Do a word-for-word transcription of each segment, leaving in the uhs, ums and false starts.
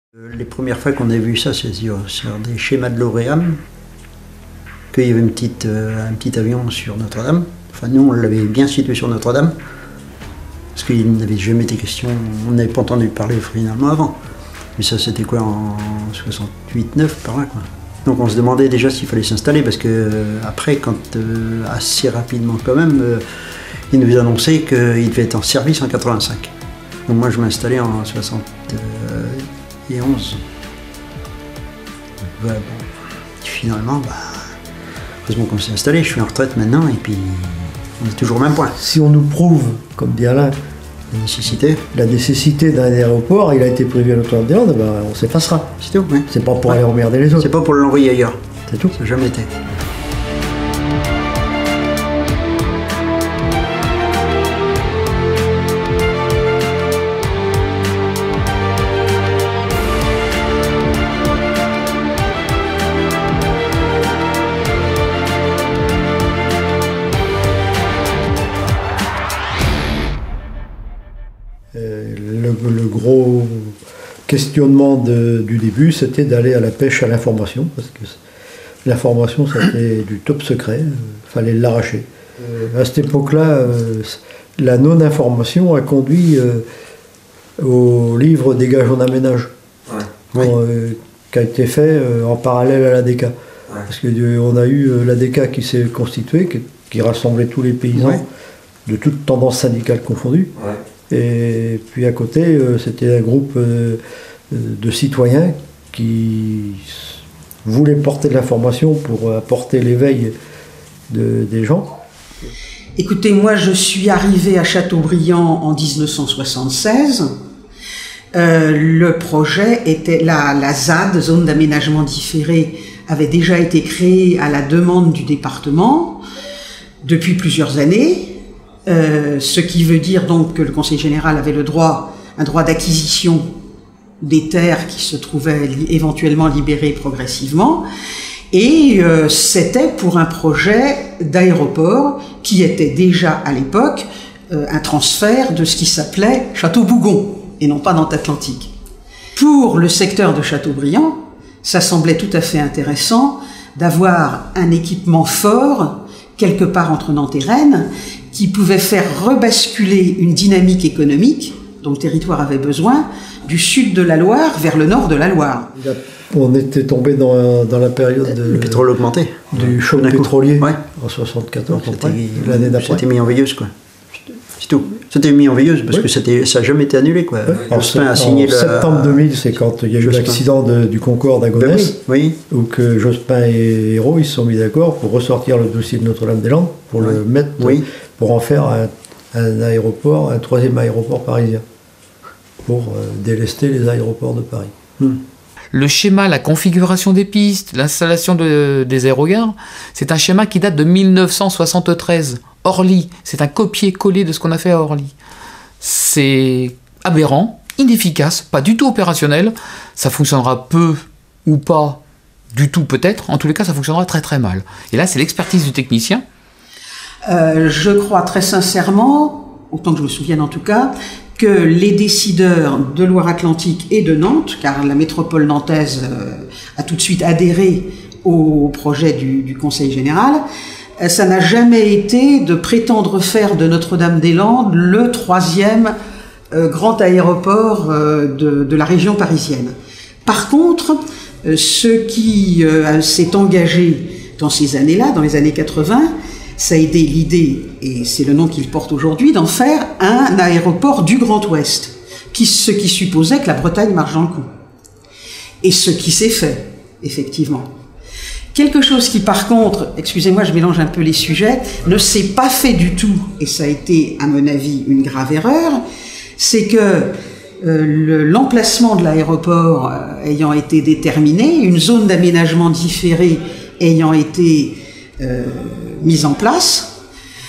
Les premières fois qu'on a vu ça, c'est sur, sur des schémas de l'Oréam, qu'il y avait une petite, euh, un petit avion sur Notre-Dame. Enfin, nous, on l'avait bien situé sur Notre-Dame, parce qu'il n'avait jamais été question, on n'avait pas entendu parler finalement avant. Mais ça, c'était quoi, en soixante-huit neuf, par là, quoi. Donc on se demandait déjà s'il fallait s'installer, parce que euh, après, quand euh, assez rapidement quand même, euh, ils nous annonçaient qu'il devait être en service en quatre-vingt-cinq. Donc moi, je m'installais en soixante et onze. Ouais, bon. Finalement, bah, heureusement qu'on s'est installé, je suis en retraite maintenant, et puis on est toujours au même point. Si on nous prouve, comme dit Alain, la nécessité, la nécessité d'un aéroport, il a été prévu à Notre-Dame-des-Landes, ben on s'effacera. C'est tout, oui. C'est pas pour ouais. aller emmerder les autres. C'est pas pour l'envoyer ailleurs. C'est tout. Ça n'a jamais été. Le, le gros questionnement de, du début, c'était d'aller à la pêche à l'information, parce que l'information, c'était du top secret, il euh, fallait l'arracher. Euh, à cette époque-là, euh, la non-information a conduit euh, au livre des gages en aménage, ouais. Oui. euh, qui a été fait euh, en parallèle à l'A D K. Ouais. Parce qu'on euh, a eu euh, l'A D K qui s'est constitué, qui, qui rassemblait tous les paysans, ouais. de toutes tendances syndicales confondues. Ouais. Et puis à côté, euh, c'était un groupe euh, de citoyens qui voulaient porter de l'information pour apporter l'éveil de, des gens. Écoutez, moi je suis arrivée à Châteaubriand en dix-neuf cent soixante-seize. Euh, le projet était, la, la Z A D, zone d'aménagement différé, avait déjà été créée à la demande du département depuis plusieurs années. Euh, ce qui veut dire donc que le Conseil général avait le droit, un droit d'acquisition des terres qui se trouvaient li- éventuellement libérées progressivement, et euh, c'était pour un projet d'aéroport qui était déjà à l'époque euh, un transfert de ce qui s'appelait Château-Bougon, et non pas Nantes-Atlantique. Pour le secteur de Châteaubriand, ça semblait tout à fait intéressant d'avoir un équipement fort quelque part entre Nantes et Rennes, qui pouvait faire rebasculer une dynamique économique dont le territoire avait besoin, du sud de la Loire vers le nord de la Loire. On était tombé dans, dans la période de, le pétrole augmenté, du choc pétrolier, ouais. en soixante-quatorze, l'année d'après. C'était mis en veilleuse, quoi. C'est tout. C'était mis en veilleuse parce oui. que ça n'a jamais été annulé, quoi. Ouais. En, a signé en le, septembre deux mille, c'est quand il y a eu l'accident du Concorde à Gonesse, ben oui, oui. où que Jospin et Hérault ils se sont mis d'accord pour ressortir le dossier de Notre-Dame-des-Landes, pour ouais. le mettre, oui. pour en faire un, un aéroport, un troisième aéroport parisien, pour euh, délester les aéroports de Paris. Hmm. Le schéma, la configuration des pistes, l'installation de, des aérogares, c'est un schéma qui date de mille neuf cent soixante-treize. Orly, c'est un copier-coller de ce qu'on a fait à Orly. C'est aberrant, inefficace, pas du tout opérationnel. Ça fonctionnera peu ou pas du tout peut-être. En tous les cas, ça fonctionnera très très mal. Et là, c'est l'expertise du technicien. Euh, je crois très sincèrement, autant que je me souvienne en tout cas, que les décideurs de Loire-Atlantique et de Nantes, car la métropole nantaise euh, a tout de suite adhéré au projet du, du Conseil général, euh, ça n'a jamais été de prétendre faire de Notre-Dame-des-Landes le troisième euh, grand aéroport euh, de, de la région parisienne. Par contre, euh, ce qui euh, s'est engagé dans ces années-là, dans les années quatre-vingts, ça a été l'idée, et c'est le nom qu'il porte aujourd'hui, d'en faire un aéroport du Grand Ouest, qui, ce qui supposait que la Bretagne marche dans le coup. Et ce qui s'est fait, effectivement. Quelque chose qui, par contre, excusez-moi, je mélange un peu les sujets, ne s'est pas fait du tout, et ça a été, à mon avis, une grave erreur, c'est que euh, l'emplacement de l'aéroport euh, ayant été déterminé, une zone d'aménagement différée ayant été euh, mise en place,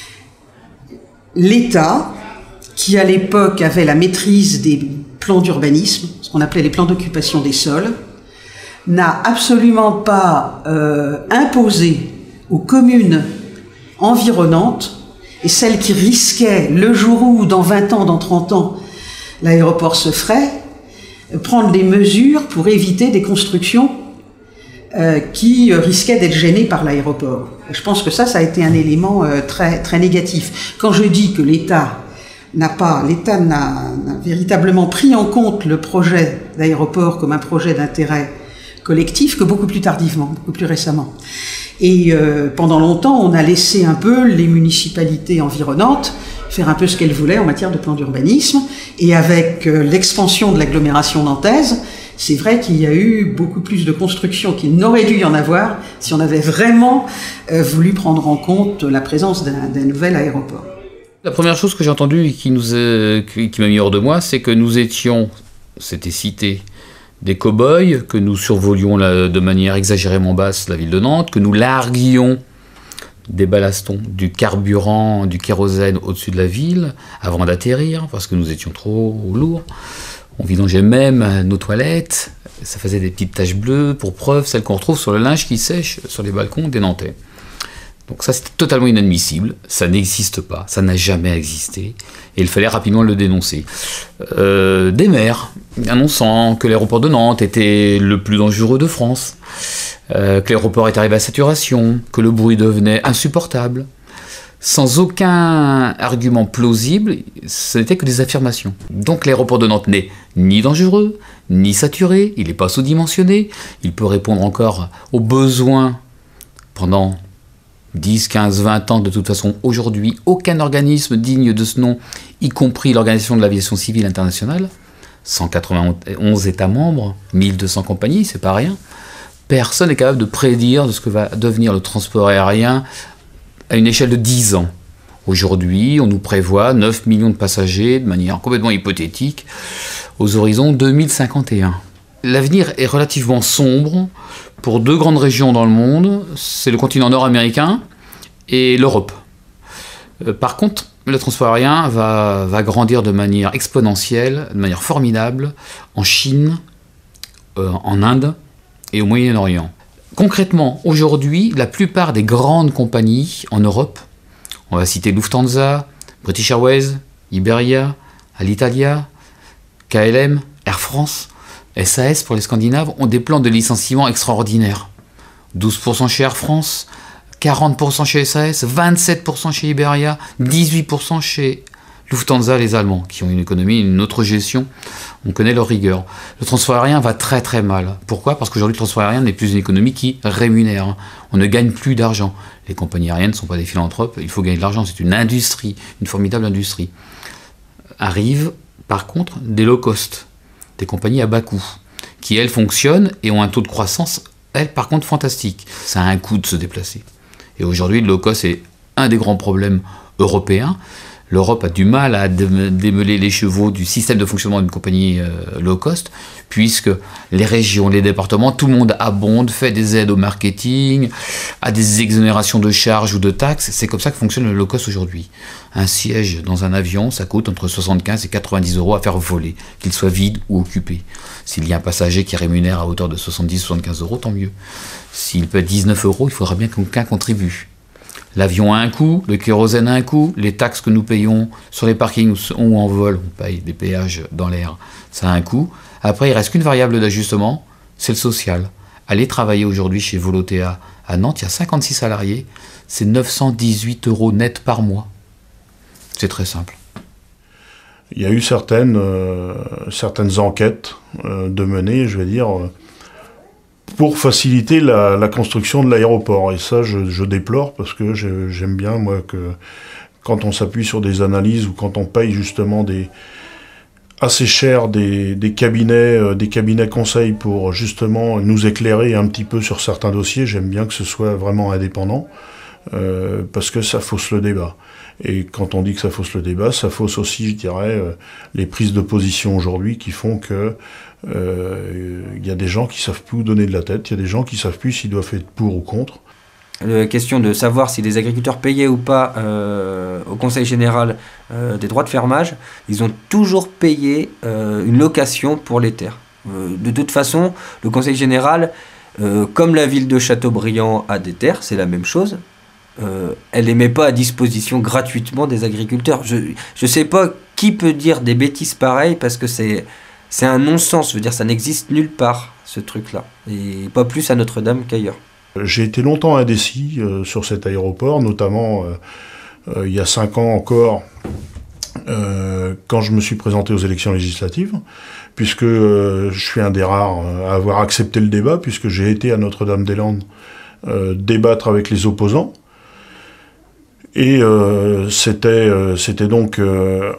l'État, qui à l'époque avait la maîtrise des plans d'urbanisme, ce qu'on appelait les plans d'occupation des sols, n'a absolument pas euh, imposé aux communes environnantes, et celles qui risquaient, le jour où, dans vingt ans, dans trente ans, l'aéroport se ferait, prendre des mesures pour éviter des constructions euh, qui risquaient d'être gênées par l'aéroport. Je pense que ça, ça a été un élément euh, très, très négatif. Quand je dis que l'État n'a pas, l'État n'a, n'a véritablement pris en compte le projet d'aéroport comme un projet d'intérêt collectif que beaucoup plus tardivement, beaucoup plus récemment. Et euh, pendant longtemps, on a laissé un peu les municipalités environnantes faire un peu ce qu'elles voulaient en matière de plan d'urbanisme. Et avec euh, l'expansion de l'agglomération nantaise, c'est vrai qu'il y a eu beaucoup plus de constructions qu'il n'aurait dû y en avoir si on avait vraiment euh, voulu prendre en compte la présence d'un, d'un nouvel aéroport. La première chose que j'ai entendue et qui, nous a, qui, qui m'a mis hors de moi, c'est que nous étions, c'était cité, des cow-boys, que nous survolions la, de manière exagérément basse la ville de Nantes, que nous larguions des ballastons, du carburant, du kérosène au-dessus de la ville avant d'atterrir, parce que nous étions trop lourds. On vidangeait même nos toilettes, ça faisait des petites taches bleues, pour preuve, celles qu'on retrouve sur le linge qui sèche sur les balcons des Nantais. Donc ça, c'était totalement inadmissible, ça n'existe pas, ça n'a jamais existé, et il fallait rapidement le dénoncer. Euh, des maires annonçant que l'aéroport de Nantes était le plus dangereux de France, euh, que l'aéroport est arrivé à saturation, que le bruit devenait insupportable, sans aucun argument plausible, ce n'était que des affirmations. Donc l'aéroport de Nantes n'est ni dangereux, ni saturé, il n'est pas sous-dimensionné, il peut répondre encore aux besoins pendant dix, quinze, vingt ans. De toute façon, aujourd'hui, aucun organisme digne de ce nom, y compris l'Organisation de l'Aviation Civile Internationale, cent quatre-vingt-onze États membres, mille deux cents compagnies, c'est pas rien, personne n'est capable de prédire de ce que va devenir le transport aérien à une échelle de dix ans. Aujourd'hui, on nous prévoit neuf millions de passagers de manière complètement hypothétique aux horizons deux mille cinquante et un. L'avenir est relativement sombre pour deux grandes régions dans le monde, c'est le continent nord-américain et l'Europe. Euh, par contre, le transport aérien va, va grandir de manière exponentielle, de manière formidable, en Chine, euh, en Inde et au Moyen-Orient. Concrètement, aujourd'hui, la plupart des grandes compagnies en Europe, on va citer Lufthansa, British Airways, Iberia, Alitalia, K L M, Air France, S A S pour les Scandinaves, ont des plans de licenciement extraordinaires. douze pour cent chez Air France, quarante pour cent chez S A S, vingt-sept pour cent chez Iberia, dix-huit pour cent chez Lufthansa, les Allemands, qui ont une économie, une autre gestion, on connaît leur rigueur. Le transport aérien va très très mal. Pourquoi ? Parce qu'aujourd'hui, le transport aérien n'est plus une économie qui rémunère. On ne gagne plus d'argent. Les compagnies aériennes ne sont pas des philanthropes, il faut gagner de l'argent, c'est une industrie, une formidable industrie. Arrivent, par contre, des low cost, des compagnies à bas coût, qui elles fonctionnent et ont un taux de croissance, elles par contre fantastique. Ça a un coût de se déplacer. Et aujourd'hui, le low cost est un des grands problèmes européens. L'Europe a du mal à démêler les chevaux du système de fonctionnement d'une compagnie euh, low cost, puisque les régions, les départements, tout le monde abonde, fait des aides au marketing, a des exonérations de charges ou de taxes. C'est comme ça que fonctionne le low cost aujourd'hui. Un siège dans un avion, ça coûte entre soixante-quinze et quatre-vingt-dix euros à faire voler, qu'il soit vide ou occupé. S'il y a un passager qui rémunère à hauteur de soixante-dix à soixante-quinze euros, tant mieux. S'il peut être dix-neuf euros, il faudra bien qu'aucun contribue. L'avion a un coût, le kérosène a un coût, les taxes que nous payons sur les parkings ou en vol, on paye des péages dans l'air, ça a un coût. Après, il ne reste qu'une variable d'ajustement, c'est le social. Aller travailler aujourd'hui chez Volotea à Nantes, il y a cinquante-six salariés, c'est neuf cent dix-huit euros net par mois. C'est très simple. Il y a eu certaines, euh, certaines enquêtes euh, de mener, je vais dire, euh, pour faciliter la, la construction de l'aéroport. Et ça, je, je déplore parce que je, j'aime bien, moi, que quand on s'appuie sur des analyses ou quand on paye justement des assez cher des, des cabinets, euh, des cabinets conseils pour justement nous éclairer un petit peu sur certains dossiers, j'aime bien que ce soit vraiment indépendant euh, parce que ça fausse le débat. Et quand on dit que ça fausse le débat, ça fausse aussi, je dirais, euh, les prises de position aujourd'hui qui font que il euh, y a des gens qui savent plus où donner de la tête, il y a des gens qui savent plus s'ils doivent être pour ou contre. La question de savoir si les agriculteurs payaient ou pas euh, au Conseil général euh, des droits de fermage, ils ont toujours payé euh, une location pour les terres. Euh, de toute façon, le Conseil général, euh, comme la ville de Châteaubriand a des terres, c'est la même chose. Euh, elle les met pas à disposition gratuitement des agriculteurs. Je je sais pas qui peut dire des bêtises pareilles parce que c'est c'est un non-sens. Je veux dire, ça n'existe nulle part, ce truc-là. Et pas plus à Notre-Dame qu'ailleurs. J'ai été longtemps indécis euh, sur cet aéroport, notamment euh, euh, il y a cinq ans encore, euh, quand je me suis présenté aux élections législatives, puisque euh, je suis un des rares à avoir accepté le débat, puisque j'ai été à Notre-Dame-des-Landes euh, débattre avec les opposants. Et euh, c'était, euh, c'était donc euh,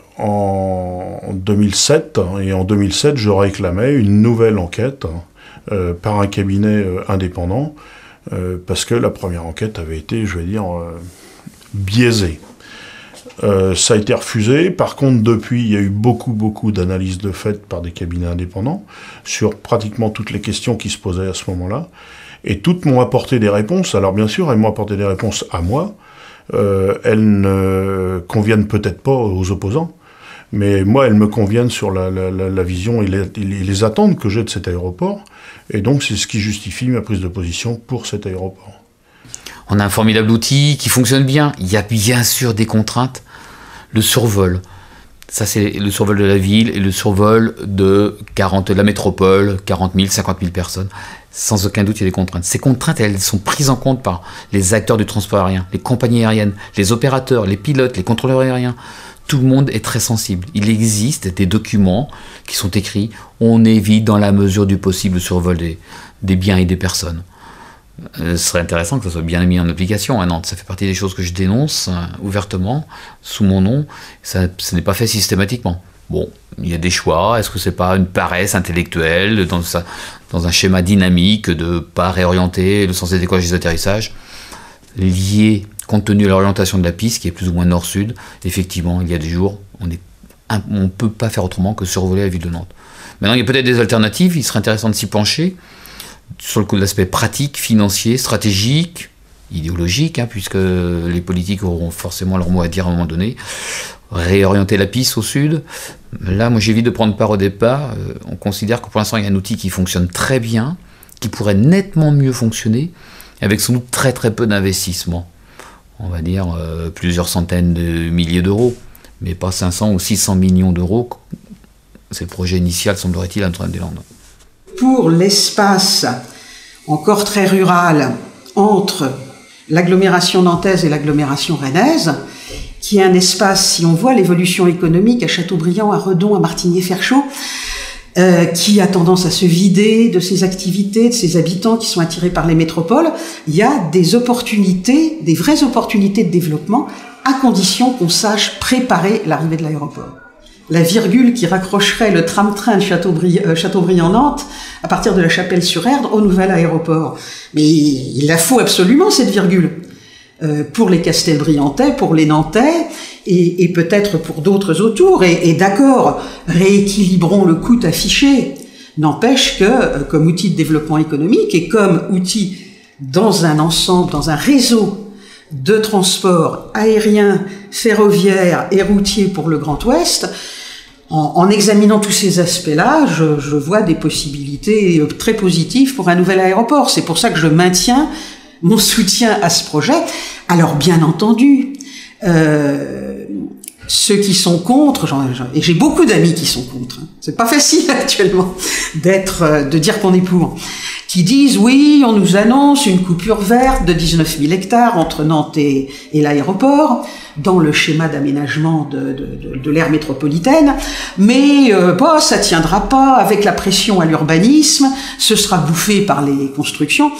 en deux mille sept, et en deux mille sept, je réclamais une nouvelle enquête euh, par un cabinet euh, indépendant, euh, parce que la première enquête avait été, je vais dire, euh, biaisée. Euh, ça a été refusé. Par contre, depuis, il y a eu beaucoup, beaucoup d'analyses de fait par des cabinets indépendants sur pratiquement toutes les questions qui se posaient à ce moment-là. Et toutes m'ont apporté des réponses. Alors bien sûr, elles m'ont apporté des réponses à moi. Euh, elles ne conviennent peut-être pas aux opposants, mais moi, elles me conviennent sur la, la, la, la vision et les, les attentes que j'ai de cet aéroport. Et donc, c'est ce qui justifie ma prise de position pour cet aéroport. On a un formidable outil qui fonctionne bien. Il y a bien sûr des contraintes. Le survol, ça c'est le survol de la ville et le survol de, quarante, de la métropole, quarante mille, cinquante mille personnes. Sans aucun doute, il y a des contraintes. Ces contraintes, elles sont prises en compte par les acteurs du transport aérien, les compagnies aériennes, les opérateurs, les pilotes, les contrôleurs aériens. Tout le monde est très sensible. Il existe des documents qui sont écrits. On évite dans la mesure du possible le survol des, des biens et des personnes. Euh, ce serait intéressant que ça soit bien mis en application à Nantes. Ça fait partie des choses que je dénonce euh, ouvertement, sous mon nom. Ça, ce n'est pas fait systématiquement. Bon, il y a des choix. Est-ce que c'est pas une paresse intellectuelle dans, sa, dans un schéma dynamique de ne pas réorienter le sens des décollages et des atterrissages lié, compte tenu de l'orientation de la piste, qui est plus ou moins nord-sud? Effectivement, il y a des jours, on ne peut pas faire autrement que survoler la ville de Nantes. Maintenant, il y a peut-être des alternatives. Il serait intéressant de s'y pencher sur le coup de l'aspect pratique, financier, stratégique, idéologique, hein, puisque les politiques auront forcément leur mot à dire à un moment donné. Réorienter la piste au sud. Là, moi, j'évite de prendre part au départ. Euh, on considère que pour l'instant, il y a un outil qui fonctionne très bien, qui pourrait nettement mieux fonctionner, avec sans doute très très peu d'investissement. On va dire euh, plusieurs centaines de milliers d'euros, mais pas cinq cents ou six cents millions d'euros. C'est le projet initial, semblerait-il, à Notre-Dame-des-Landes. Pour l'espace encore très rural entre l'agglomération nantaise et l'agglomération rennaise, qui est un espace, si on voit l'évolution économique à Châteaubriand, à Redon, à Martigny-Ferchaud, euh, qui a tendance à se vider de ses activités, de ses habitants qui sont attirés par les métropoles, il y a des opportunités, des vraies opportunités de développement, à condition qu'on sache préparer l'arrivée de l'aéroport. La virgule qui raccrocherait le tram-train de Châteaubriand, euh, Châteaubriand-Nantes à partir de la Chapelle-sur-Erdre au nouvel aéroport. Mais il la faut absolument, cette virgule, euh, pour les Castelbriantais, pour les Nantais, et, et peut-être pour d'autres autour. Et, et d'accord, rééquilibrons le coût affiché. N'empêche que, euh, comme outil de développement économique et comme outil dans un ensemble, dans un réseau de transport aérien, ferroviaire et routier pour le Grand Ouest, en, en examinant tous ces aspects-là, je, je vois des possibilités très positives pour un nouvel aéroport. C'est pour ça que je maintiens mon soutien à ce projet. Alors, bien entendu, euh, ceux qui sont contre, j'en, j'en, et j'ai beaucoup d'amis qui sont contre, hein, c'est pas facile actuellement d'être, de dire qu'on est pour, qui disent oui, on nous annonce une coupure verte de dix-neuf mille hectares entre Nantes et, et l'aéroport dans le schéma d'aménagement de, de, de, de l'aire métropolitaine, mais euh, bah, ça tiendra pas avec la pression à l'urbanisme, ce sera bouffé par les constructions.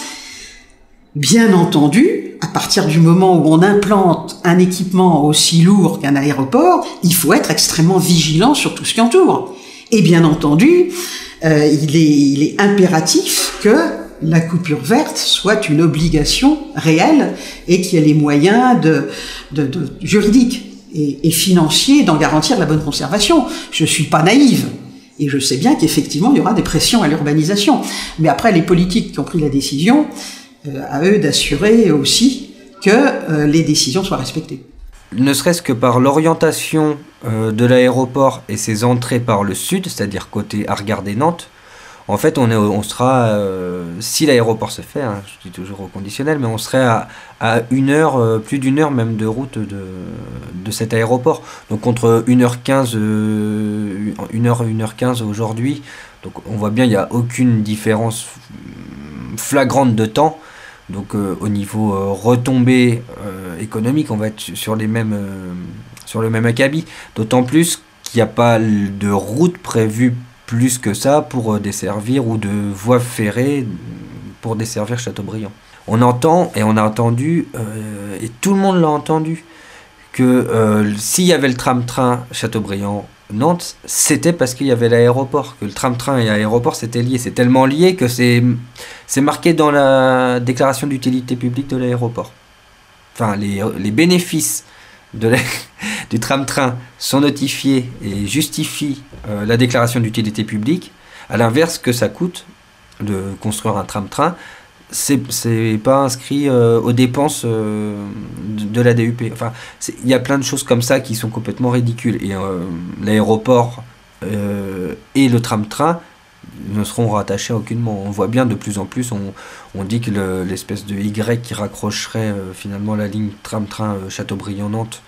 Bien entendu, à partir du moment où on implante un équipement aussi lourd qu'un aéroport, il faut être extrêmement vigilant sur tout ce qui entoure. Et bien entendu, euh, il est, il est impératif que la coupure verte soit une obligation réelle et qu'il y ait les moyens de, de, de juridiques et, et financiers d'en garantir la bonne conservation. Je suis pas naïve. Et je sais bien qu'effectivement, il y aura des pressions à l'urbanisation. Mais après, les politiques qui ont pris la décision, euh, à eux d'assurer aussi que euh, les décisions soient respectées. Ne serait-ce que par l'orientation euh, de l'aéroport et ses entrées par le sud, c'est-à-dire côté à regarder Nantes, en fait, on, est, on sera, euh, si l'aéroport se fait, hein, je dis toujours au conditionnel, mais on serait à, à une heure, euh, plus d'une heure même de route de, de cet aéroport. Donc contre une heure quinze, euh, une heure, une heure quinze aujourd'hui. Donc on voit bien, il n'y a aucune différence flagrante de temps. Donc euh, au niveau euh, retombée euh, économique, on va être sur, les mêmes, euh, sur le même acabit. D'autant plus qu'il n'y a pas de route prévue plus que ça pour euh, desservir, ou de voie ferrée pour desservir Châteaubriand. On entend, et on a entendu, euh, et tout le monde l'a entendu, que euh, s'il y avait le tram-train Châteaubriand-Nantes, c'était parce qu'il y avait l'aéroport, que le tram-train et l'aéroport c'était lié. C'est tellement lié que c'est, c'est marqué dans la déclaration d'utilité publique de l'aéroport. Enfin, les, les bénéfices de la, du tram-train sont notifiés et justifient euh, la déclaration d'utilité publique, à l'inverse que ça coûte de construire un tram-train. C'est, c'est pas inscrit euh, aux dépenses euh, de, de la D U P. Enfin, il y a plein de choses comme ça qui sont complètement ridicules. Et euh, l'aéroport euh, et le tram-train ne seront rattachés aucunement. On voit bien de plus en plus, on, on dit que le, l'espèce de Y qui raccrocherait euh, finalement la ligne tram-train euh, Châteaubriand-Nantes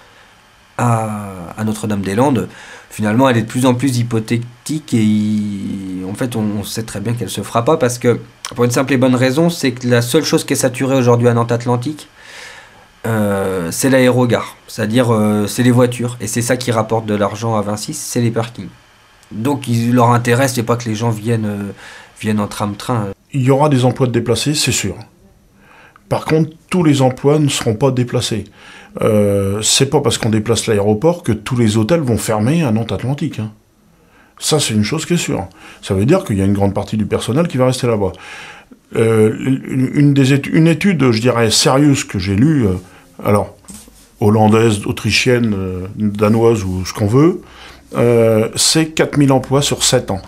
à, à Notre-Dame-des-Landes, finalement elle est de plus en plus hypothétique, et il, en fait on, on sait très bien qu'elle se fera pas, parce que pour une simple et bonne raison, c'est que la seule chose qui est saturée aujourd'hui à Nantes Atlantique, euh, c'est l'aérogare, c'est-à-dire euh, c'est les voitures, et c'est ça qui rapporte de l'argent à Vinci, c'est les parkings. Donc il, leur intérêt, c'est pas que les gens viennent, euh, viennent en tram-train. Il y aura des emplois de déplacés, c'est sûr. Par contre, tous les emplois ne seront pas déplacés. Euh, c'est pas parce qu'on déplace l'aéroport que tous les hôtels vont fermer à Nantes Atlantique. Hein. Ça, c'est une chose qui est sûre. Ça veut dire qu'il y a une grande partie du personnel qui va rester là-bas. Euh, une, une, des études, une étude, je dirais, sérieuse que j'ai lue, euh, alors, hollandaise, autrichienne, euh, danoise ou ce qu'on veut, euh, c'est quatre mille emplois sur sept ans.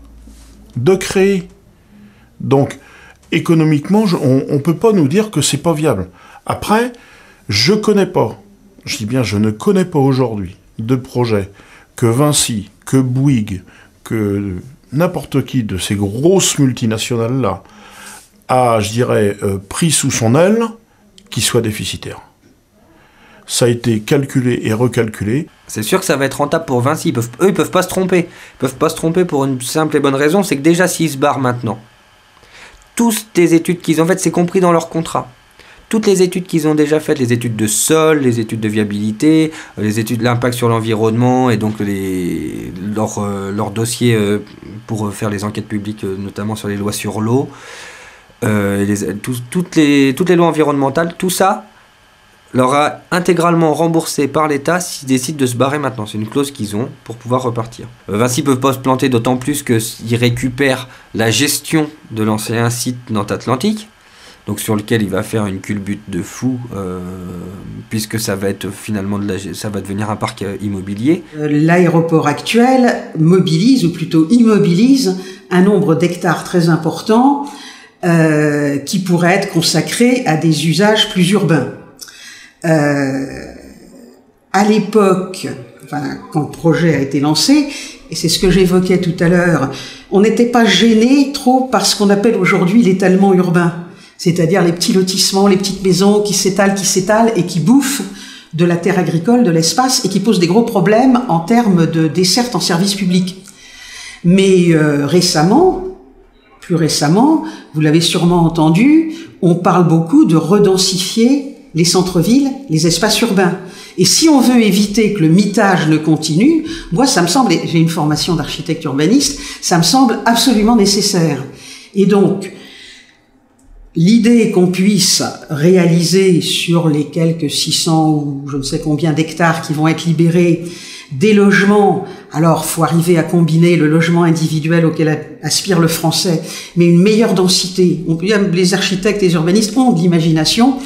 De créer. Donc, économiquement, je, on ne peut pas nous dire que c'est pas viable. Après, je connais pas, je dis bien je ne connais pas aujourd'hui de projet que Vinci, que Bouygues, que n'importe qui de ces grosses multinationales-là a, je dirais, euh, pris sous son aile, qui soit déficitaire. Ça a été calculé et recalculé. C'est sûr que ça va être rentable pour Vinci. Ils peuvent, eux, ils peuvent pas se tromper. Ils peuvent pas se tromper pour une simple et bonne raison, c'est que déjà s'ils se barrent maintenant, toutes les études qu'ils ont faites, c'est compris dans leur contrat. Toutes les études qu'ils ont déjà faites, les études de sol, les études de viabilité, les études de l'impact sur l'environnement, et donc les, leur, euh, leur dossier euh, pour faire les enquêtes publiques, euh, notamment sur les lois sur l'eau, euh, les, tout, toutes, les, toutes les lois environnementales, tout ça leur a intégralement remboursé par l'État s'ils décident de se barrer maintenant. C'est une clause qu'ils ont pour pouvoir repartir. Euh, Vinci ne peut pas se planter, d'autant plus qu'ils récupèrent la gestion de l'ancien site Nantes Atlantique, donc sur lequel il va faire une culbute de fou, euh, puisque ça va être finalement de la, ça va devenir un parc immobilier. L'aéroport actuel mobilise, ou plutôt immobilise, un nombre d'hectares très important euh, qui pourrait être consacré à des usages plus urbains. Euh, à l'époque, enfin, quand le projet a été lancé, et c'est ce que j'évoquais tout à l'heure, on n'était pas gêné trop par ce qu'on appelle aujourd'hui l'étalement urbain. C'est-à-dire les petits lotissements, les petites maisons qui s'étalent, qui s'étalent et qui bouffent de la terre agricole, de l'espace, et qui posent des gros problèmes en termes de desserte en service public. Mais euh, récemment, plus récemment, vous l'avez sûrement entendu, on parle beaucoup de redensifier les centres-villes, les espaces urbains. Et si on veut éviter que le mitage ne continue, moi ça me semble, et j'ai une formation d'architecte urbaniste, ça me semble absolument nécessaire. Et donc, l'idée qu'on puisse réaliser sur les quelques six cents ou je ne sais combien d'hectares qui vont être libérés des logements, alors faut arriver à combiner le logement individuel auquel aspire le français, mais une meilleure densité. On peut dire, les architectes et les urbanistes ont de l'imagination.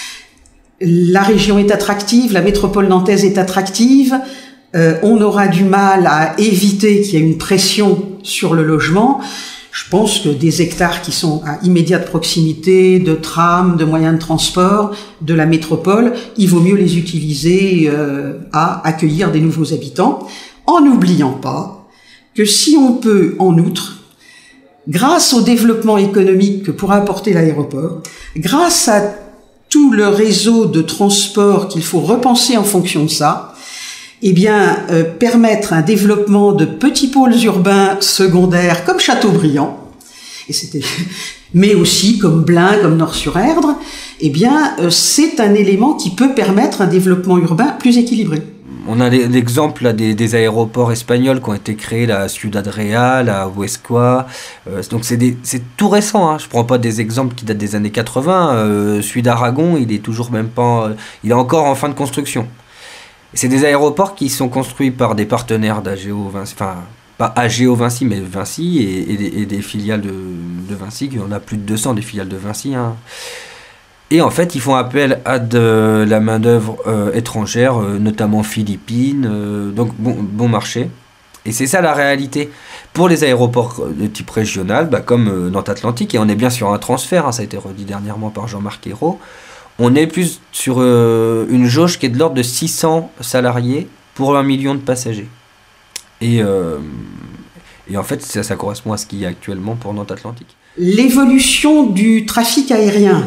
La région est attractive, la métropole nantaise est attractive, euh, on aura du mal à éviter qu'il y ait une pression sur le logement. Je pense que des hectares qui sont à immédiate proximité de trams, de moyens de transport, de la métropole, il vaut mieux les utiliser euh, à accueillir des nouveaux habitants, en n'oubliant pas que si on peut, en outre, grâce au développement économique que pourra apporter l'aéroport, grâce à tout le réseau de transport qu'il faut repenser en fonction de ça, eh bien, euh, permettre un développement de petits pôles urbains secondaires comme Châteaubriand, et c'était, mais aussi comme Blain, comme Nort-sur-Erdre, eh bien, euh, c'est un élément qui peut permettre un développement urbain plus équilibré. On a l'exemple là, des, des aéroports espagnols qui ont été créés là, à Ciudad Real, à Huesca. Euh, donc c'est tout récent. Hein. Je ne prends pas des exemples qui datent des années quatre-vingts. Euh, celui d'Aragon, il est toujours même pas, euh, il est encore en fin de construction. C'est des aéroports qui sont construits par des partenaires d'Ageo Vinci, enfin pas Ageo Vinci, mais Vinci et, et, des, et des filiales de, de Vinci. Il y en a plus de deux cents des filiales de Vinci. Hein. Et en fait, ils font appel à de la main-d'œuvre euh, étrangère, euh, notamment philippine, euh, donc bon, bon marché. Et c'est ça la réalité. Pour les aéroports de type régional, bah, comme euh, Nantes Atlantique, et on est bien sur un transfert, hein, ça a été redit dernièrement par Jean-Marc Ayrault, on est plus sur euh, une jauge qui est de l'ordre de six cents salariés pour un million de passagers. Et, euh, et en fait, ça, ça correspond à ce qu'il y a actuellement pour Nantes Atlantique. L'évolution du trafic aérien.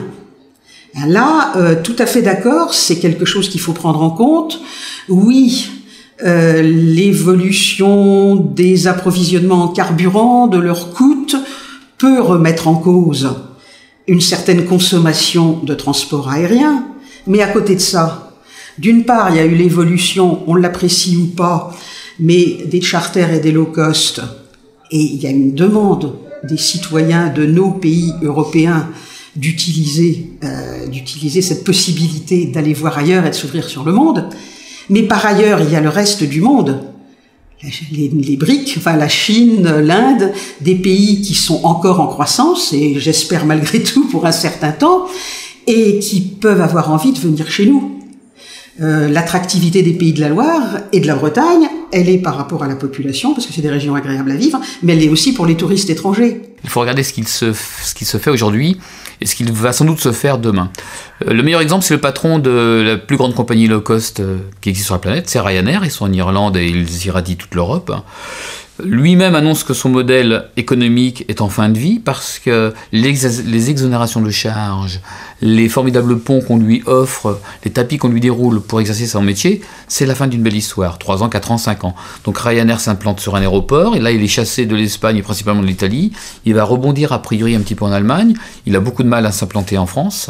Là, euh, tout à fait d'accord, c'est quelque chose qu'il faut prendre en compte. Oui, euh, l'évolution des approvisionnements en carburant, de leur coût, peut remettre en cause une certaine consommation de transport aérien. Mais à côté de ça, d'une part, il y a eu l'évolution, on l'apprécie ou pas, mais des charters et des low cost. Et il y a une demande des citoyens de nos pays européens d'utiliser euh, d'utiliser cette possibilité d'aller voir ailleurs et de s'ouvrir sur le monde. Mais par ailleurs, il y a le reste du monde, les, les briques, enfin la Chine, l'Inde, des pays qui sont encore en croissance, et j'espère malgré tout pour un certain temps, et qui peuvent avoir envie de venir chez nous. Euh, l'attractivité des pays de la Loire et de la Bretagne, elle est par rapport à la population, parce que c'est des régions agréables à vivre, mais elle est aussi pour les touristes étrangers. Il faut regarder ce qu'il se, ce qui se fait aujourd'hui et ce qu'il va sans doute se faire demain. Euh, le meilleur exemple, c'est le patron de la plus grande compagnie low cost euh, qui existe sur la planète, c'est Ryanair. Ils sont en Irlande et ils irradient toute l'Europe. Lui-même annonce que son modèle économique est en fin de vie parce que les, les exonérations de charges, les formidables ponts qu'on lui offre, les tapis qu'on lui déroule pour exercer son métier, c'est la fin d'une belle histoire. trois ans, quatre ans, cinq ans. Donc Ryanair s'implante sur un aéroport, et là il est chassé de l'Espagne et principalement de l'Italie. Il va rebondir a priori un petit peu en Allemagne. Il a beaucoup de mal à s'implanter en France.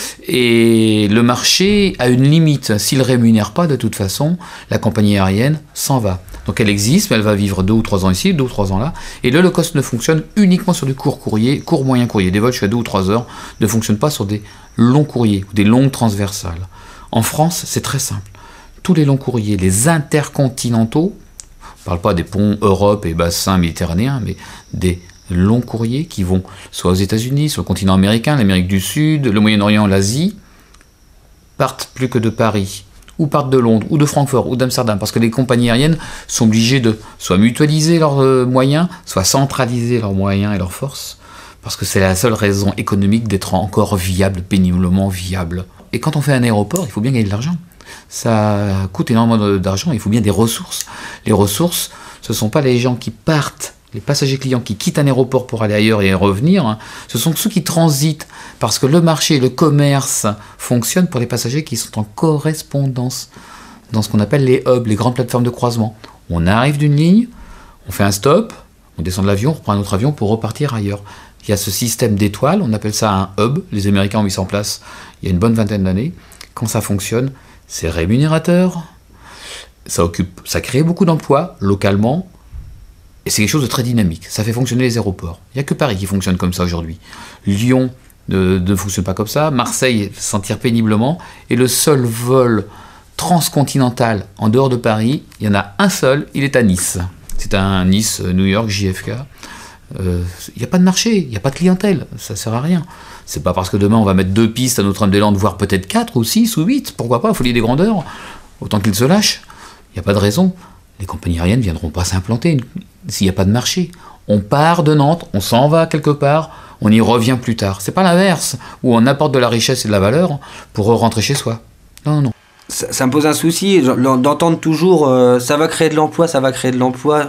Et le marché a une limite. S'il ne rémunère pas de toute façon, la compagnie aérienne s'en va. Donc elle existe, mais elle va vivre deux ou trois ans ici, deux ou trois ans là. Et le low cost ne fonctionne uniquement sur du court courrier, court moyen courrier. Des vols jusqu'à deux ou trois heures ne fonctionnent pas sur des longs courriers ou des longues transversales. En France, c'est très simple. Tous les longs courriers, les intercontinentaux, on ne parle pas des ponts Europe et bassin méditerranéen, mais des longs courriers qui vont soit aux États-Unis, sur le continent américain, l'Amérique du Sud, le Moyen-Orient, l'Asie, partent plus que de Paris, ou partent de Londres, ou de Francfort, ou d'Amsterdam, parce que les compagnies aériennes sont obligées de soit mutualiser leurs euh, moyens, soit centraliser leurs moyens et leurs forces, parce que c'est la seule raison économique d'être encore viable, péniblement viable. Et quand on fait un aéroport, il faut bien gagner de l'argent. Ça coûte énormément d'argent, il faut bien des ressources. Les ressources, ce ne sont pas les gens qui partent, les passagers clients qui quittent un aéroport pour aller ailleurs et revenir, hein. Ce sont ceux qui transitent, parce que le marché, le commerce fonctionne pour les passagers qui sont en correspondance, dans ce qu'on appelle les hubs, les grandes plateformes de croisement. On arrive d'une ligne, on fait un stop, on descend de l'avion, on reprend un autre avion pour repartir ailleurs. Il y a ce système d'étoiles, on appelle ça un hub, les Américains ont mis ça en place il y a une bonne vingtaine d'années. Quand ça fonctionne, c'est rémunérateur, ça occupe, ça crée beaucoup d'emplois localement, et c'est quelque chose de très dynamique. Ça fait fonctionner les aéroports. Il n'y a que Paris qui fonctionne comme ça aujourd'hui. Lyon ne, ne fonctionne pas comme ça. Marseille s'en tire péniblement. Et le seul vol transcontinental en dehors de Paris, il y en a un seul, il est à Nice. C'est un Nice-New York J F K. Euh, il n'y a pas de marché, il n'y a pas de clientèle. Ça ne sert à rien. C'est pas parce que demain on va mettre deux pistes à Notre-Dame-des-Landes, voire peut-être quatre ou six ou huit. Pourquoi pas, folie des grandeurs. Autant qu'ils se lâchent. Il n'y a pas de raison. Les compagnies aériennes ne viendront pas s'implanter s'il n'y a pas de marché. On part de Nantes, on s'en va quelque part, on y revient plus tard. C'est pas l'inverse, où on apporte de la richesse et de la valeur pour rentrer chez soi. Non, non. Ça, ça me pose un souci d'entendre toujours euh, ça va créer de l'emploi, ça va créer de l'emploi.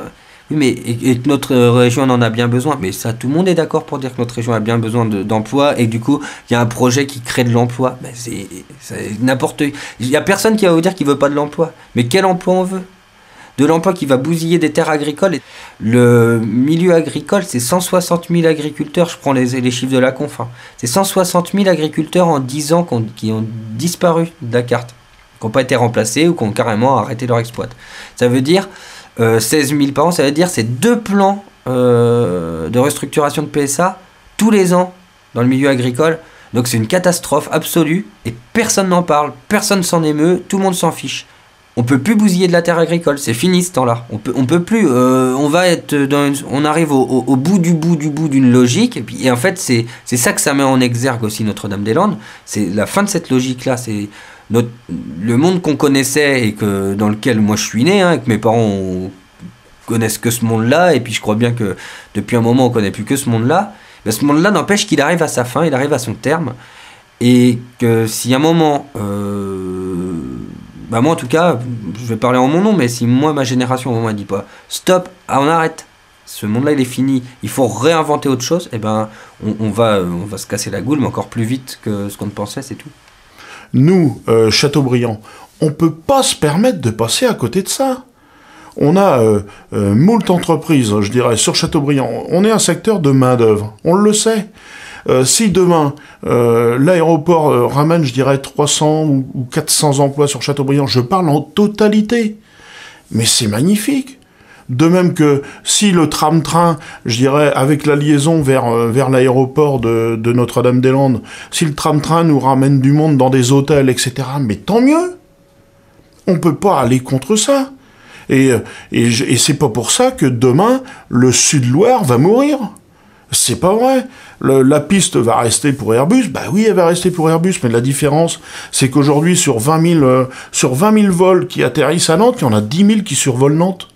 Oui, mais et, et que notre région en a bien besoin. Mais ça, tout le monde est d'accord pour dire que notre région a bien besoin de, d'emploi et que du coup, il y a un projet qui crée de l'emploi. Ben c'est, c'est n'importe... Il n'y a personne qui va vous dire qu'il ne veut pas de l'emploi. Mais quel emploi on veut ? De l'emploi qui va bousiller des terres agricoles. Le milieu agricole, c'est cent soixante mille agriculteurs, je prends les, les chiffres de la conf. Hein. C'est cent soixante mille agriculteurs en dix ans qui ont, qui ont disparu de la carte, qui n'ont pas été remplacés ou qui ont carrément arrêté leur exploit. Ça veut dire euh, seize mille par an, ça veut dire c'est deux plans euh, de restructuration de P S A tous les ans dans le milieu agricole. Donc c'est une catastrophe absolue et personne n'en parle, personne s'en émeut, tout le monde s'en fiche. On peut plus bousiller de la terre agricole, c'est fini ce temps-là. On peut, on peut plus. Euh, on va être dans une, on arrive au, au, au bout du bout du bout d'une logique. Et puis, et en fait, c'est, c'est ça que ça met en exergue aussi Notre-Dame-des-Landes. C'est la fin de cette logique-là. C'est notre, le monde qu'on connaissait et que dans lequel moi je suis né, hein, et que mes parents ont, connaissent que ce monde-là. Et puis, je crois bien que depuis un moment, on connaît plus que ce monde-là. Mais ce monde-là n'empêche qu'il arrive à sa fin, il arrive à son terme, et que si à un moment euh, bah moi en tout cas, je vais parler en mon nom, mais si moi ma génération au moment dit pas stop, ah, on arrête, ce monde-là il est fini, il faut réinventer autre chose, et ben on, on va on va se casser la goule, mais encore plus vite que ce qu'on ne pensait, c'est tout. Nous, euh, Châteaubriand, on peut pas se permettre de passer à côté de ça. On a euh, euh, moult entreprises, je dirais, sur Châteaubriand. On est un secteur de main-d'œuvre, on le sait. Euh, si demain, euh, l'aéroport euh, ramène, je dirais, trois cents ou, ou quatre cents emplois sur Châteaubriand, je parle en totalité. Mais c'est magnifique. De même que si le tram-train, je dirais, avec la liaison vers, euh, vers l'aéroport de, de Notre-Dame-des-Landes, si le tram-train nous ramène du monde dans des hôtels, et cetera, mais tant mieux. On peut pas aller contre ça. Et, et, et c'est pas pour ça que demain, le Sud-Loire va mourir. C'est pas vrai. Le, la piste va rester pour Airbus. Bah oui, elle va rester pour Airbus, mais la différence, c'est qu'aujourd'hui, sur vingt mille, euh, sur vingt mille vols qui atterrissent à Nantes, il y en a dix mille qui survolent Nantes.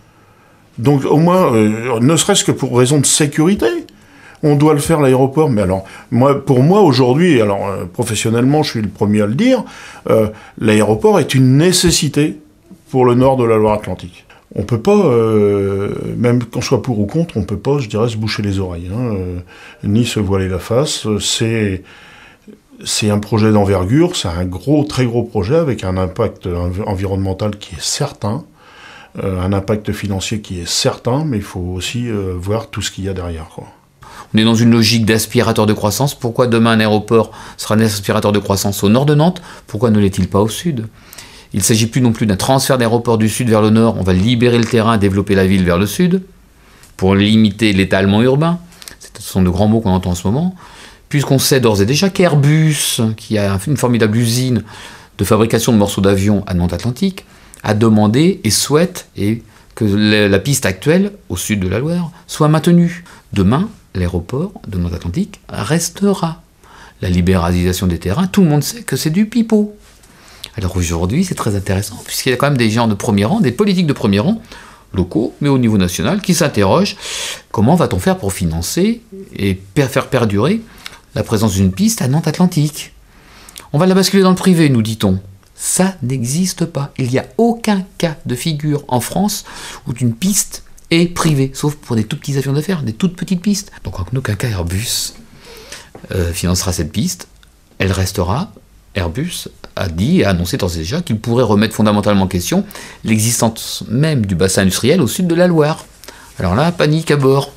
Donc, au moins, euh, ne serait-ce que pour raison de sécurité, on doit le faire, l'aéroport. Mais alors, moi, pour moi, aujourd'hui, alors, euh, professionnellement, je suis le premier à le dire, euh, l'aéroport est une nécessité pour le nord de la Loire-Atlantique. On peut pas, euh, même qu'on soit pour ou contre, on peut pas, je dirais, se boucher les oreilles, hein, euh, ni se voiler la face. C'est, c'est un projet d'envergure, c'est un gros, très gros projet avec un impact env- environnemental qui est certain, euh, un impact financier qui est certain, mais il faut aussi euh, voir tout ce qu'il y a derrière, quoi. On est dans une logique d'aspirateur de croissance. Pourquoi demain un aéroport sera un aspirateur de croissance au nord de Nantes? Pourquoi ne l'est-il pas au sud? Il ne s'agit plus non plus d'un transfert d'aéroport du sud vers le nord. On va libérer le terrain, développer la ville vers le sud, pour limiter l'étalement urbain. Ce sont de grands mots qu'on entend en ce moment. Puisqu'on sait d'ores et déjà qu'Airbus, qui a une formidable usine de fabrication de morceaux d'avion à Nantes-Atlantique, a demandé et souhaite et que la piste actuelle, au sud de la Loire, soit maintenue. Demain, l'aéroport de Nantes-Atlantique restera. La libéralisation des terrains, tout le monde sait que c'est du pipeau. Alors aujourd'hui, c'est très intéressant, puisqu'il y a quand même des gens de premier rang, des politiques de premier rang, locaux, mais au niveau national, qui s'interrogent comment va-t-on faire pour financer et per- faire perdurer la présence d'une piste à Nantes-Atlantique. On va la basculer dans le privé, nous dit-on. Ça n'existe pas. Il n'y a aucun cas de figure en France où une piste est privée, sauf pour des tout petits avions d'affaires, des toutes petites pistes. Donc en aucun cas Airbus euh, financera cette piste. Elle restera. Airbus a dit et a annoncé d'ores et déjà qu'il pourrait remettre fondamentalement en question l'existence même du bassin industriel au sud de la Loire. Alors là, panique à bord.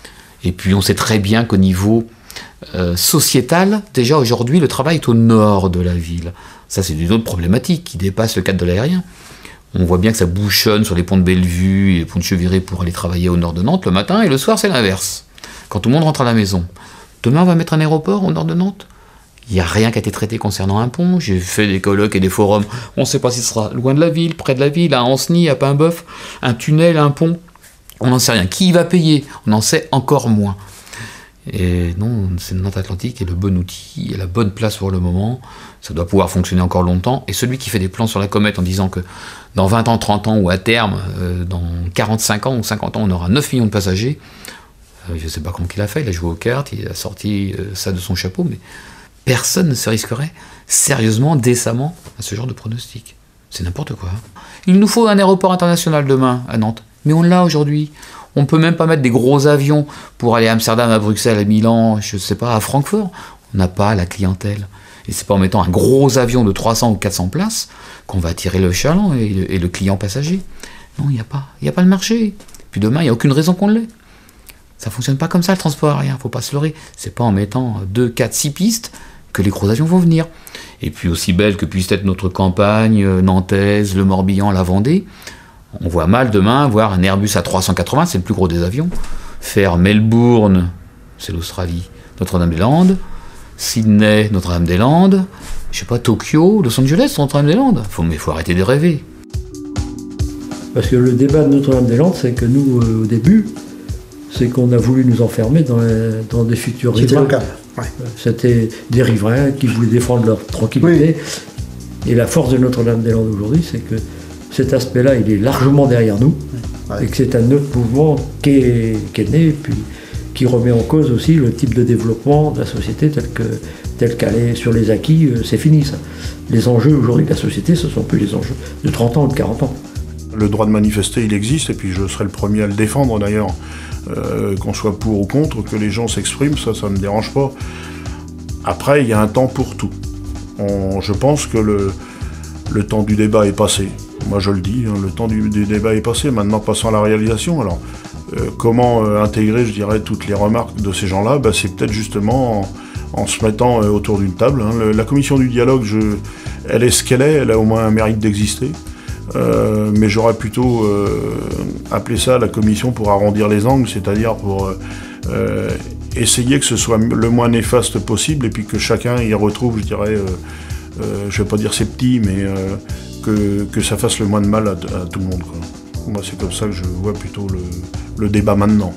Et puis on sait très bien qu'au niveau euh, sociétal, déjà aujourd'hui, le travail est au nord de la ville. Ça, c'est une autre problématique qui dépasse le cadre de l'aérien. On voit bien que ça bouchonne sur les ponts de Bellevue et les ponts de Cheviré pour aller travailler au nord de Nantes le matin, et le soir, c'est l'inverse. Quand tout le monde rentre à la maison. Demain, on va mettre un aéroport au nord de Nantes. Il n'y a rien qui a été traité concernant un pont. J'ai fait des colloques et des forums. On ne sait pas si ce sera loin de la ville, près de la ville, à Ancenis, à Paimboeuf, un tunnel, un pont. On n'en sait rien. Qui va payer? On en sait encore moins. Et non, c'est Nantes-Atlantique est le bon outil, et la bonne place pour le moment. Ça doit pouvoir fonctionner encore longtemps. Et celui qui fait des plans sur la comète en disant que dans vingt ans, trente ans, ou à terme, euh, dans quarante-cinq ans ou cinquante ans, on aura neuf millions de passagers, euh, je ne sais pas comment il a fait. Il a joué aux cartes, il a sorti euh, ça de son chapeau, mais personne ne se risquerait sérieusement, décemment, à ce genre de pronostic. C'est n'importe quoi. Il nous faut un aéroport international demain à Nantes. Mais on l'a aujourd'hui. On ne peut même pas mettre des gros avions pour aller à Amsterdam, à Bruxelles, à Milan, je ne sais pas, à Francfort. On n'a pas la clientèle. Et c'est pas en mettant un gros avion de trois cents ou quatre cents places qu'on va attirer le chaland et le, et le client passager. Non, il n'y a pas. Il n'y a pas le marché. Puis demain, il n'y a aucune raison qu'on l'ait. Ça ne fonctionne pas comme ça, le transport aérien. Il ne faut pas se leurrer. C'est pas en mettant deux, quatre, six pistes que les gros avions vont venir. Et puis aussi belle que puisse être notre campagne nantaise, le Morbihan, la Vendée, on voit mal demain voir un Airbus A trois cent quatre-vingts, c'est le plus gros des avions, faire Melbourne, c'est l'Australie, Notre-Dame-des-Landes, Sydney, Notre-Dame-des-Landes, je sais pas, Tokyo, Los Angeles, Notre-Dame-des-Landes. Faut, mais il faut arrêter de rêver. Parce que le débat de Notre-Dame-des-Landes, c'est que nous, euh, au début, c'est qu'on a voulu nous enfermer dans, les, dans des futurs C'était riverains. le cas. Ouais. C'était des riverains qui voulaient défendre leur tranquillité. Oui. Et la force de Notre-Dame-des-Landes aujourd'hui, c'est que cet aspect-là, il est largement derrière nous. Ouais. Et que c'est un autre mouvement qui est, qui est né, et puis qui remet en cause aussi le type de développement de la société tel que, tel qu'elle est sur les acquis. C'est fini, ça. Les enjeux aujourd'hui de la société, ce ne sont plus les enjeux de trente ans ou de quarante ans. Le droit de manifester, il existe, et puis je serai le premier à le défendre d'ailleurs. Euh, qu'on soit pour ou contre, que les gens s'expriment, ça, ça ne me dérange pas. Après, il y a un temps pour tout. On, je pense que le, le temps du débat est passé. Moi, je le dis, hein, le temps du, du débat est passé. Maintenant, passons à la réalisation. Alors, euh, comment euh, intégrer, je dirais, toutes les remarques de ces gens-là? Ben, c'est peut-être justement en, en se mettant euh, autour d'une table. Hein. Le, la commission du dialogue, je, elle est ce qu'elle est, elle a au moins un mérite d'exister. Euh, mais j'aurais plutôt euh, appelé ça la commission pour arrondir les angles, c'est-à-dire pour euh, euh, essayer que ce soit le moins néfaste possible et puis que chacun y retrouve, je dirais, euh, euh, je ne vais pas dire ses petits, mais euh, que, que ça fasse le moins de mal à, à tout le monde, quoi. Moi, c'est comme ça que je vois plutôt le, le débat maintenant.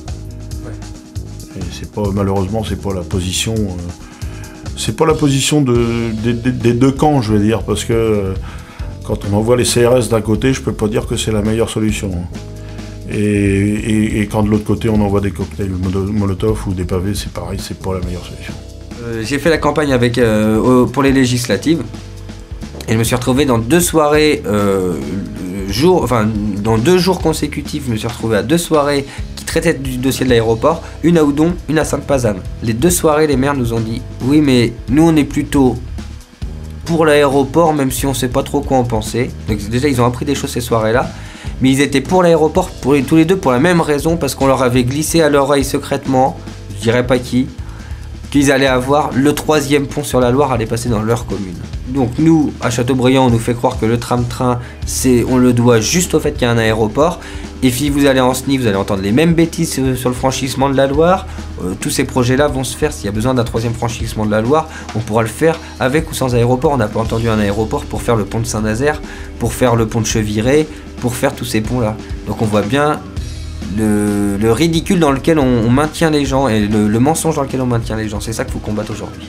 Ouais. Et c'est pas, malheureusement, c'est pas la position, euh, c'est pas la position de, de, de, des deux camps, je veux dire, parce que euh, quand on envoie les C R S d'un côté, je peux pas dire que c'est la meilleure solution. Et, et, et quand de l'autre côté, on envoie des cocktails Molotov ou des pavés, c'est pareil, c'est pas la meilleure solution. Euh, j'ai fait la campagne avec, euh, pour les législatives et je me suis retrouvé dans deux soirées, euh, jour, enfin, dans deux jours consécutifs, je me suis retrouvé à deux soirées qui traitaient du dossier de l'aéroport, une à Oudon, une à Sainte-Pazanne. Les deux soirées, les maires nous ont dit « Oui, mais nous, on est plutôt... pour l'aéroport, même si on sait pas trop quoi en penser. » Donc déjà, ils ont appris des choses ces soirées-là. Mais ils étaient pour l'aéroport, pour les, tous les deux, pour la même raison, parce qu'on leur avait glissé à l'oreille secrètement, je dirais pas qui, qu'ils allaient avoir le troisième pont sur la Loire, allait passer dans leur commune. Donc nous, à Châteaubriand, on nous fait croire que le tram-train, c'est, on le doit juste au fait qu'il y a un aéroport. Et si vous allez en S N I, vous allez entendre les mêmes bêtises sur le franchissement de la Loire. Euh, tous ces projets-là vont se faire. S'il y a besoin d'un troisième franchissement de la Loire, on pourra le faire avec ou sans aéroport. On n'a pas entendu un aéroport pour faire le pont de Saint-Nazaire, pour faire le pont de Cheviré, pour faire tous ces ponts-là. Donc on voit bien le, le ridicule dans lequel on, on maintient les gens et le, le mensonge dans lequel on maintient les gens. C'est ça qu'il faut combattre aujourd'hui.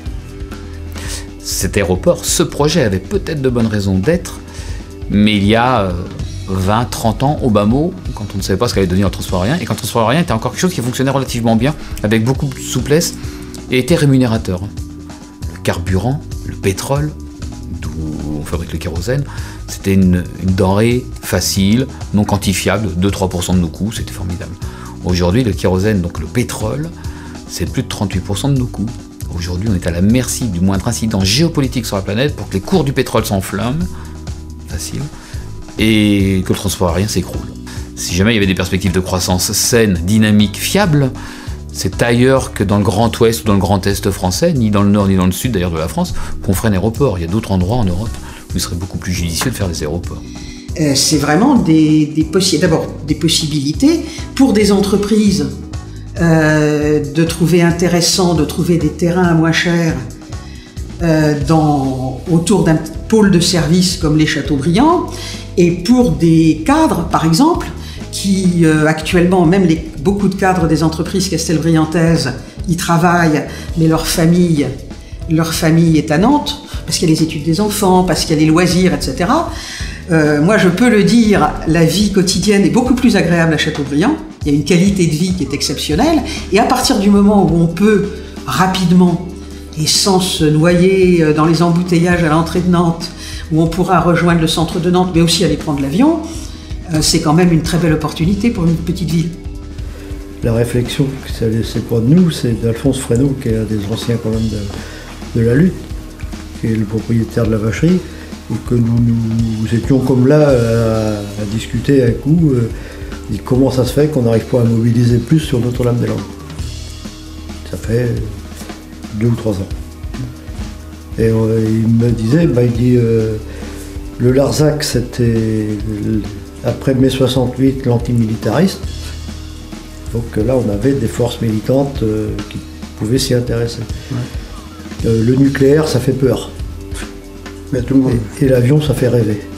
Cet aéroport, ce projet avait peut-être de bonnes raisons d'être, mais il y a... Euh... vingt, trente ans au bas mot, quand on ne savait pas ce qu'allait devenir le transport aérien, et quand le transport aérien était encore quelque chose qui fonctionnait relativement bien, avec beaucoup de souplesse, et était rémunérateur. Le carburant, le pétrole, d'où on fabrique le kérosène, c'était une, une denrée facile, non quantifiable, deux à trois pour cent de nos coûts, c'était formidable. Aujourd'hui, le kérosène, donc le pétrole, c'est plus de trente-huit pour cent de nos coûts. Aujourd'hui, on est à la merci du moindre incident géopolitique sur la planète pour que les cours du pétrole s'enflamment, facile, et que le transport aérien s'écroule. Si jamais il y avait des perspectives de croissance saines, dynamiques, fiables, c'est ailleurs que dans le Grand Ouest ou dans le Grand Est français, ni dans le Nord ni dans le Sud d'ailleurs de la France, qu'on ferait un aéroport. Il y a d'autres endroits en Europe où il serait beaucoup plus judicieux de faire des aéroports. Euh, c'est vraiment des, des possi- d'abord des possibilités pour des entreprises euh, de trouver intéressant, de trouver des terrains à moins cher euh, dans, autour d'un pôle de service comme les Châteaubriand. Et pour des cadres, par exemple, qui euh, actuellement, même les, beaucoup de cadres des entreprises castelbriantaises, y travaillent, mais leur famille, leur famille est à Nantes, parce qu'il y a les études des enfants, parce qu'il y a les loisirs, et cetera. Euh, moi, je peux le dire, la vie quotidienne est beaucoup plus agréable à Châteaubriand. Il y a une qualité de vie qui est exceptionnelle. Et à partir du moment où on peut rapidement, et sans se noyer dans les embouteillages à l'entrée de Nantes, où on pourra rejoindre le centre de Nantes, mais aussi aller prendre l'avion, euh, c'est quand même une très belle opportunité pour une petite ville. La réflexion, c'est pas de nous, c'est d'Alphonse Fresneau, qui est un des anciens quand même de, de la lutte, qui est le propriétaire de la vacherie, et que nous, nous, nous étions comme là à, à discuter un coup, euh, et comment ça se fait qu'on n'arrive pas à mobiliser plus sur Notre-Dame-des-Landes. Ça fait deux ou trois ans. Et euh, il me disait, bah, il dit, euh, le Larzac, c'était après mai soixante-huit l'antimilitariste. Donc là, on avait des forces militantes euh, qui pouvaient s'y intéresser. Ouais. Euh, le nucléaire, ça fait peur. Mais tout le monde. Et, et l'avion, ça fait rêver.